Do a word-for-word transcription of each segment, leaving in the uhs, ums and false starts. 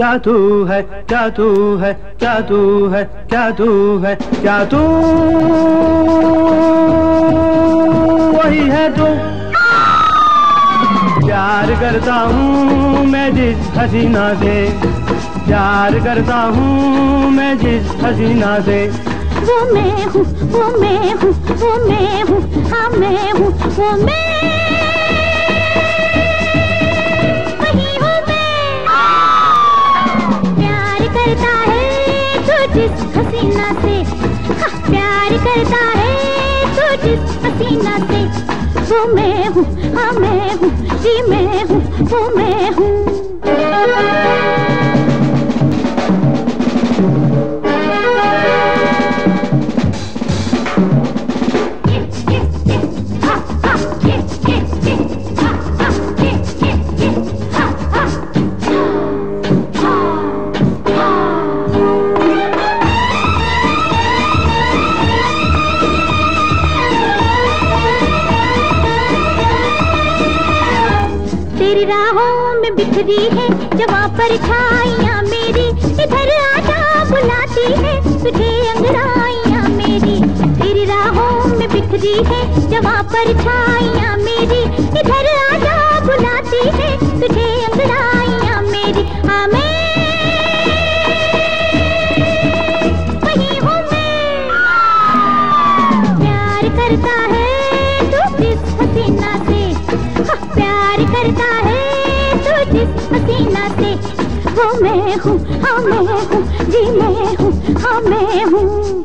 क्या तू है, क्या तू है, क्या तू है, क्या तू है, क्या तू वही है तू। प्यार करता हूँ मैं जिस हसीना से, प्यार करता हूँ मैं जिस हसीना से। वो मैं हूँ, वो मैं हूँ, वो मैं हूँ, हाँ मैं हूँ, वो मैं वही हूँ मैं। प्यार करता है तो जिस हसीना से, हाँ प्यार करता है तो जिस हसीना से। वो मैं हूँ, हाँ मैं हूँ, जी मैं हूँ, वो मैं हूँ। तेरी राहों में बिखरी है जवां परछाइयां मेरी, इधर आजा बुलाती है तुझे अंगड़ाइयां मेरी। तेरी राहों में बिखरी है जवां परछाइयां मेरी, इधर आजा बुलाती है तुझे अंगड़ाइयां मेरी। हाँ मैं वही हूँ मैं। प्यार करता है तू जिस हसीना से, हाँ प्यार करता है तो जिस हसीना से। वो मैं हूँ, हाँ मैं हूँ, जी मैं हूँ, हाँ मैं हूँ।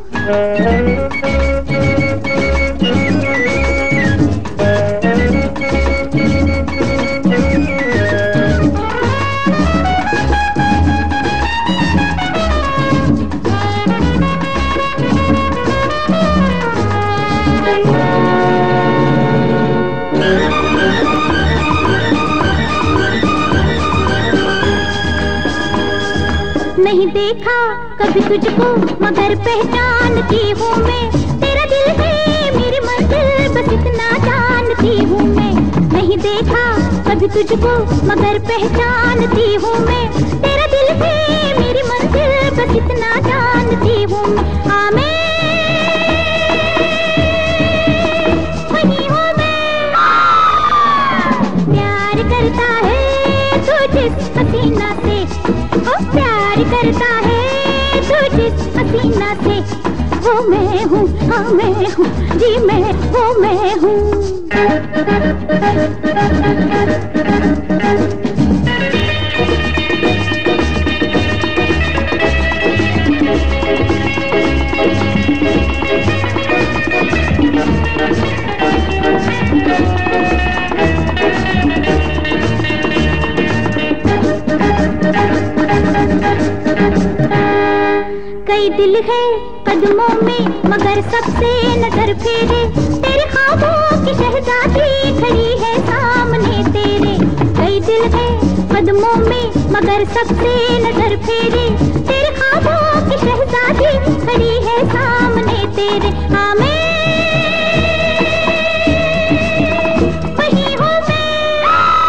नहीं देखा कभी तुझको मगर पहचानती हूँ मैं, तेरा दिल है मेरी मंजिल बस इतना जानती हूँ मैं। नहीं देखा कभी तुझको मगर पहचानती हूँ मैं, तेरा दिल है मेरी मंजिल बस इतना जानती हूँ मैं। हाँ मैं वही हूँ मैं। प्यार करता है तो जिस हसीना से, ओ प्यार करता है तो जिस हसीना से। वो मैं हूँ, हाँ मैं हूँ, जी मैं वो मैं हूँ। कई दिल है कदमों में मगर सबसे नजर फेरे, तेरे ख्वाबों की शहजादी खड़ी है सामने तेरे। कई दिल है कदमों में मगर सबसे नजर फेरे, तेरे ख्वाबों की शहजादी खड़ी है सामने तेरे। हाँ मैं वही हूँ मैं।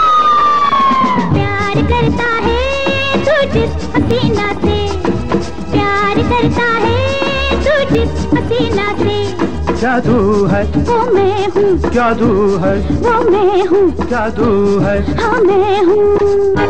प्यार करता है तो जिस हसीना से, प्यार करता है तू जिस हसीना से। क्या तू है, वो मैं हूँ, क्या तू है, वो मैं हूँ, क्या तू है, हाँ मैं हूँ।